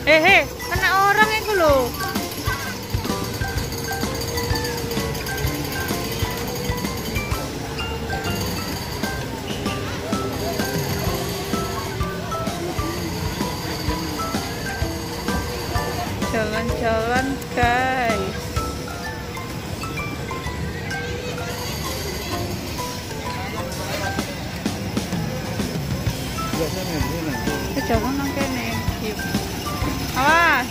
Kena orang itu loh. Jalan-jalan guys. Jalan nang kene. Awas.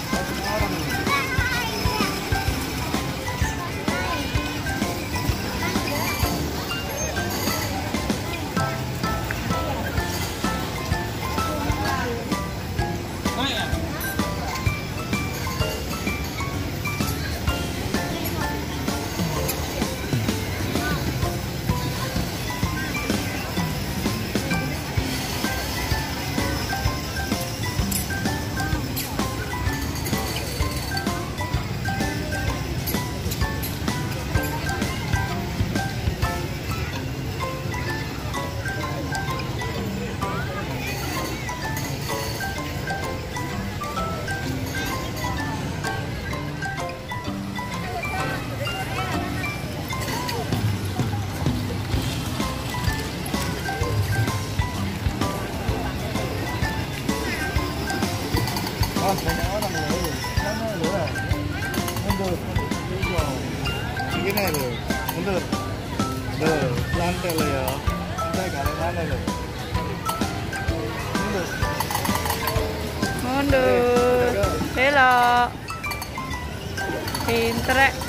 Banyak orang loh. Sana loh. Mundur. Begini loh. Mundur. Loh, lantai loh ya. Lantai ke arah mana loh? Mundur. Mundur. Belok. Pinter.